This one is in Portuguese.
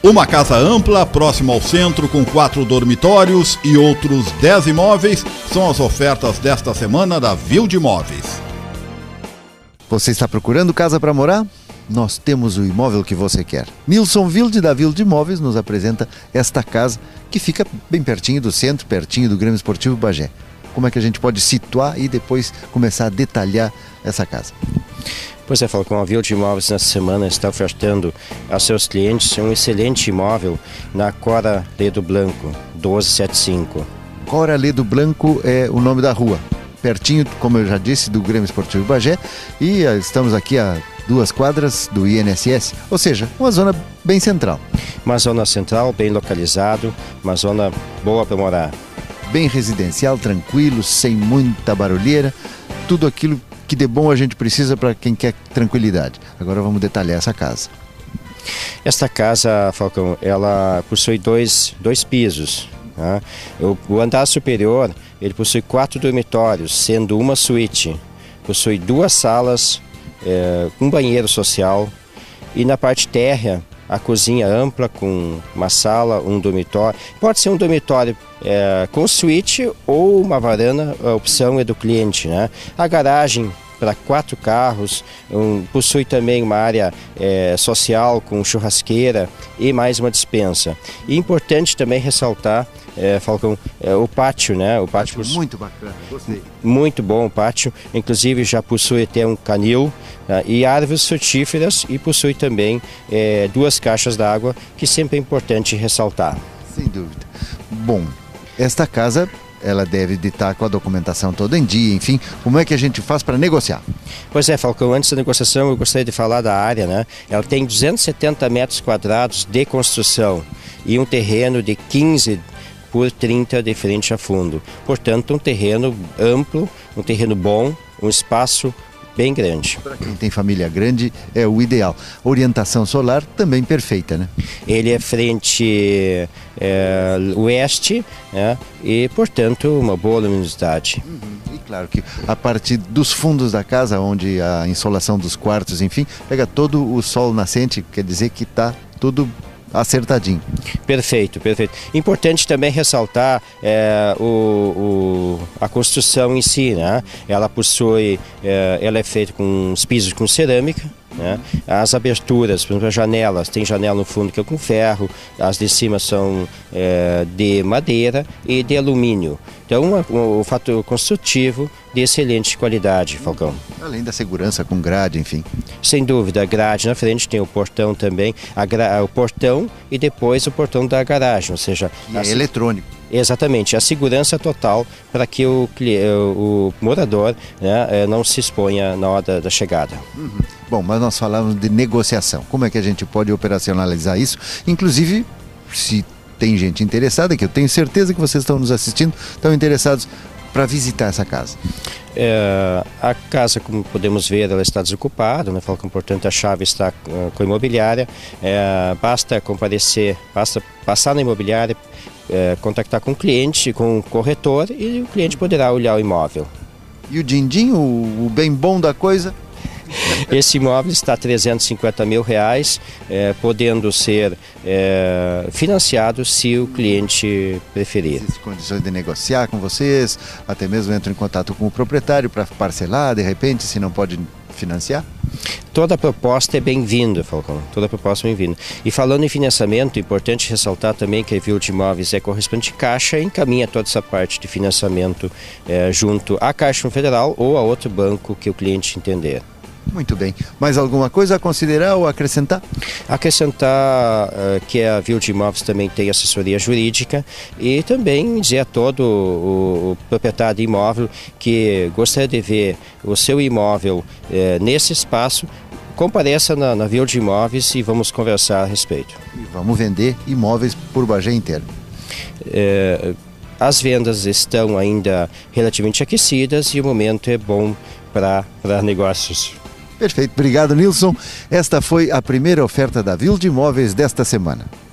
Uma casa ampla, próxima ao centro, com 4 dormitórios e outros 10 imóveis são as ofertas desta semana da Wilde Imóveis. Você está procurando casa para morar? Nós temos o imóvel que você quer. Nilson Wilde, da Wilde Imóveis, nos apresenta esta casa que fica bem pertinho do centro, pertinho do Grêmio Esportivo Bagé. Como é que a gente pode situar e depois começar a detalhar essa casa? Pois é, Falcão, a Wilde Imóveis nessa semana está ofertando aos seus clientes um excelente imóvel na Cora Ledo Blanco, 1275. Cora Ledo Blanco é o nome da rua, pertinho, como eu já disse, do Grêmio Esportivo Bagé, e estamos aqui a 2 quadras do INSS, ou seja, uma zona bem central. Uma zona central, bem localizado, uma zona boa para morar. Bem residencial, tranquilo, sem muita barulheira, tudo aquilo que de bom a gente precisa para quem quer tranquilidade. Agora vamos detalhar essa casa. Esta casa, Falcão, ela possui dois pisos. Tá? O andar superior, ele possui 4 dormitórios, sendo uma suíte. Possui 2 salas, um banheiro social. E na parte térrea, a cozinha ampla com uma sala, um dormitório. Pode ser um dormitório com suíte ou uma varanda, a opção é do cliente, né? A garagem para 4 carros, possui também uma área social com churrasqueira e mais uma despensa. E importante também ressaltar, Falcão, o pátio, né? O pátio muito bacana, gostei. Muito bom o pátio, inclusive já possui até um canil e árvores frutíferas e possui também 2 caixas d'água, que sempre é importante ressaltar. Sem dúvida. Bom, esta casa, ela deve estar com a documentação toda em dia, enfim, como é que a gente faz para negociar? Pois é, Falcão, antes da negociação eu gostaria de falar da área, né? Ela tem 270 metros quadrados de construção e um terreno de 15 por 30 de frente a fundo. Portanto, um terreno amplo, um terreno bom, um espaço bem grande. Para quem tem família grande é o ideal. Orientação solar também perfeita, né? Ele é frente oeste, né? E, portanto, uma boa luminosidade. E claro que a parte dos fundos da casa, onde a insolação dos quartos, enfim, pega todo o sol nascente, quer dizer que está tudo acertadinho. Perfeito, perfeito. Importante também ressaltar a construção em si, né? Ela possui, ela é feita com os pisos com cerâmica, né? As aberturas, por exemplo, as janelas, tem janela no fundo que é com ferro, as de cima são de madeira e de alumínio. Então, um fator construtivo de excelente qualidade, Falcão. Além da segurança com grade, enfim. Sem dúvida, a grade na frente, tem o portão também, o portão e depois o portão da garagem, ou seja... É eletrônico. Exatamente, a segurança total para que o morador, né, não se exponha na hora da chegada. Bom, mas nós falamos de negociação. Como é que a gente pode operacionalizar isso? Inclusive, se tem gente interessada, que eu tenho certeza que vocês estão nos assistindo, estão interessados para visitar essa casa. A casa, como podemos ver, ela está desocupada, né? Falcão, portanto, a chave está com a imobiliária. Basta comparecer, basta passar na imobiliária, contactar com o cliente, com o corretor, e o cliente poderá olhar o imóvel. E o din-din, o bem bom da coisa? Esse imóvel está a R$350 mil, podendo ser financiado se o cliente preferir. Existem condições de negociar com vocês, até mesmo entram em contato com o proprietário para parcelar, de repente, se não pode financiar? Toda proposta é bem-vinda, Falcão, toda proposta é bem-vinda. E falando em financiamento, é importante ressaltar também que a Wilde Imóveis é correspondente Caixa e encaminha toda essa parte de financiamento junto à Caixa Federal ou a outro banco que o cliente entender. Muito bem. Mais alguma coisa a considerar ou acrescentar? Acrescentar que a Wilde Imóveis também tem assessoria jurídica e também dizer a todo o proprietário de imóvel que gostaria de ver o seu imóvel nesse espaço, compareça na Wilde Imóveis e vamos conversar a respeito. E vamos vender imóveis por Bagé inteiro. As vendas estão ainda relativamente aquecidas e o momento é bom para negócios. Perfeito, obrigado, Nilson. Esta foi a primeira oferta da Wilde Imóveis desta semana.